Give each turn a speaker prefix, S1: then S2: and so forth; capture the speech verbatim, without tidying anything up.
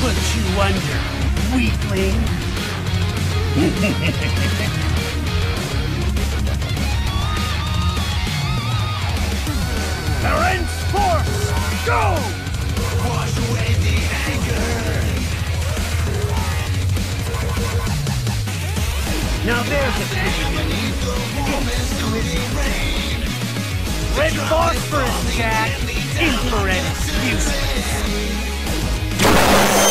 S1: put you under, weakling. Parents force, go! Wash away the anger. Now there's a thing. Red phosphorus, Jack. Infrared is useless.